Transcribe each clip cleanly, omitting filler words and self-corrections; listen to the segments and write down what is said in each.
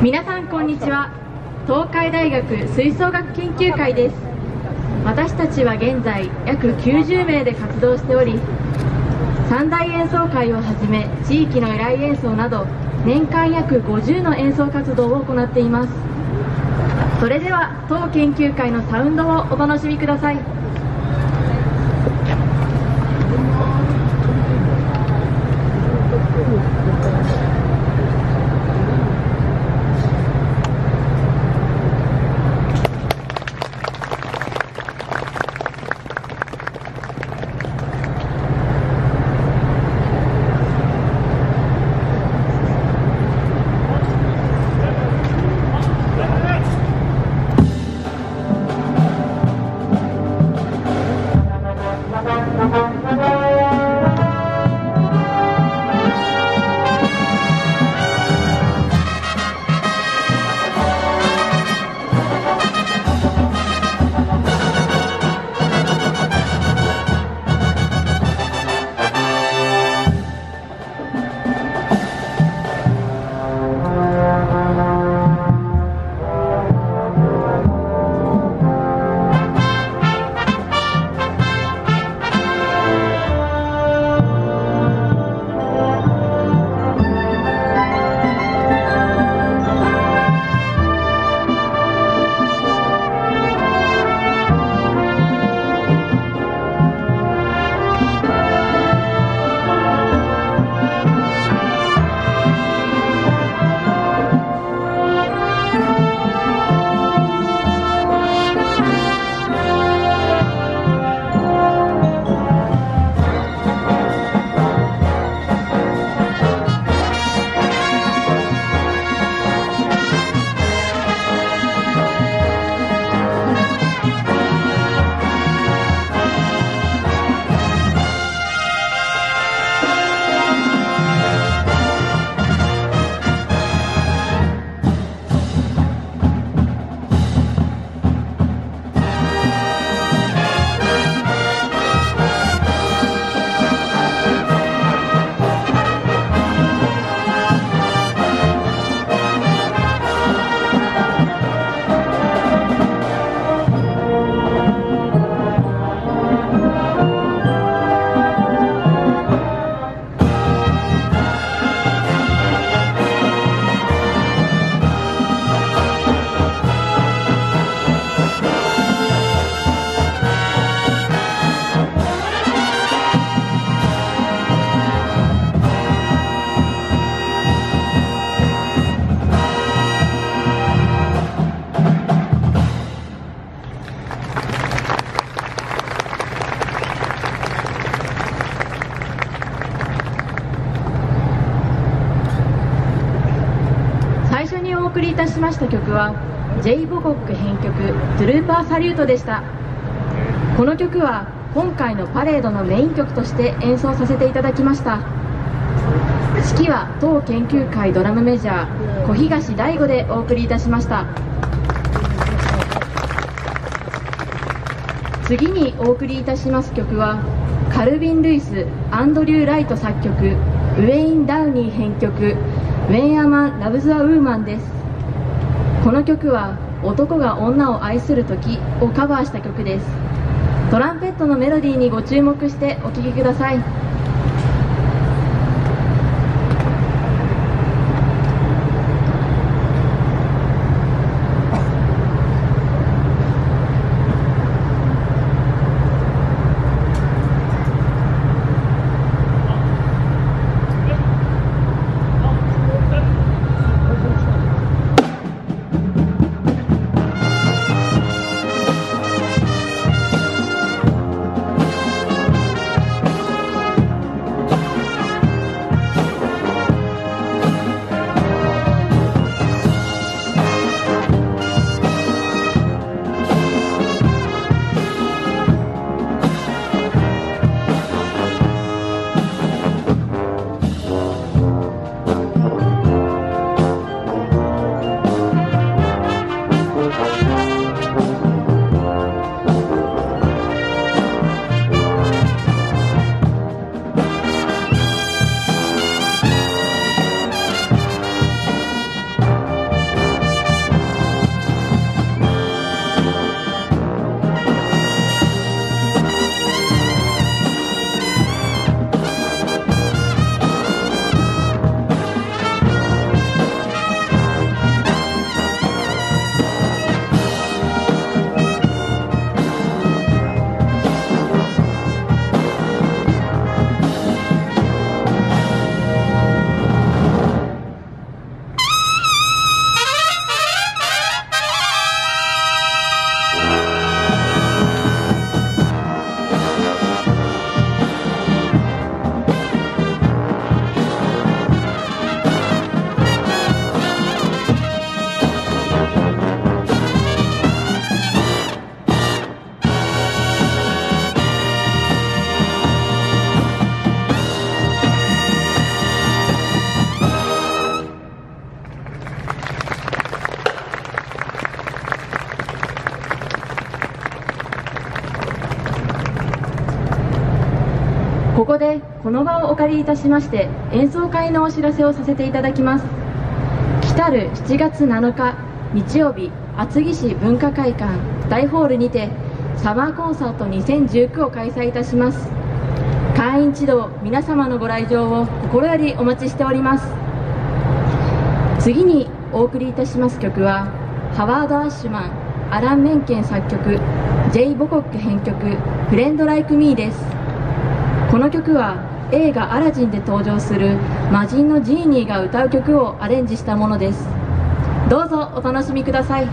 皆さんこんにちは。東海大学吹奏楽研究会です。私たちは現在約90名で活動しており、三大演奏会をはじめ地域の依頼演奏など年間約50の演奏活動を行っています。それでは当研究会のサウンドをお楽しみください。お送りいたしました曲は J. ボコック編曲トゥルーパーサリュートでした。この曲は今回のパレードのメイン曲として演奏させていただきました。指揮は当研究会ドラムメジャー小東大吾でお送りいたしました。次にお送りいたします曲はカルビン・ルイス・アンドリュー・ライト作曲、ウェイン・ダウニー編曲、When a Man Loves a Woman です。この曲は男が女を愛する時をカバーした曲です。トランペットのメロディーにご注目してお聴きください。 ここでこの場をお借りいたしまして演奏会のお知らせをさせていただきます。来たる7月7日日曜日、厚木市文化会館大ホールにてサマーコンサート2019を開催いたします。会員一同皆様のご来場を心よりお待ちしております。次にお送りいたします曲はハワード・アッシュマン、アラン・メンケン作曲、ジェイ・ボコック編曲、フレンド・ライク・ミーです。この曲は映画「アラジン」で登場する魔人のジーニーが歌う曲をアレンジしたものです。どうぞお楽しみください。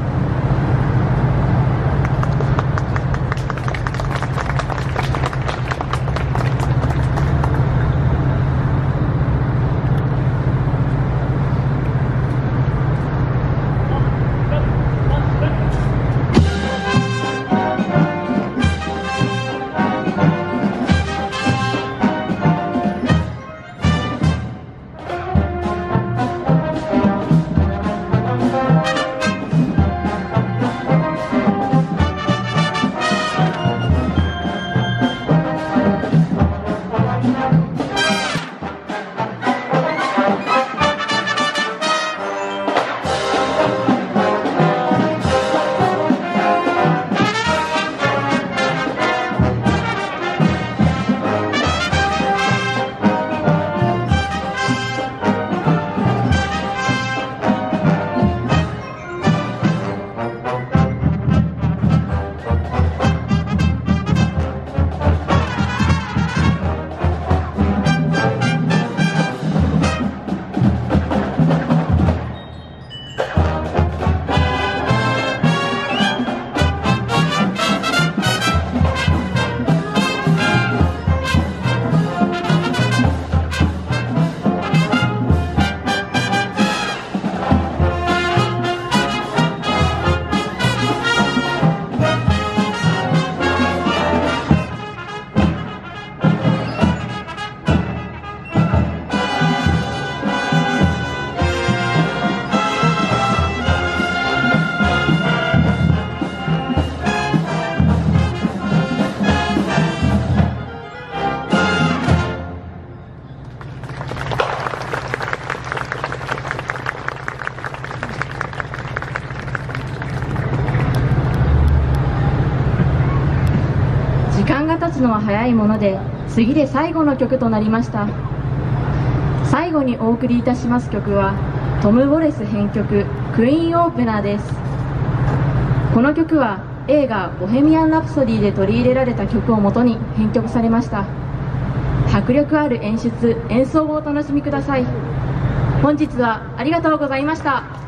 時間が経つのは早いもので次で最後の曲となりました。最後にお送りいたします曲はトム・ウォレス編曲クイーンオープナーです。この曲は映画「ボヘミアン・ラプソディ」で取り入れられた曲をもとに編曲されました。迫力ある演出・演奏をお楽しみください。本日はありがとうございました。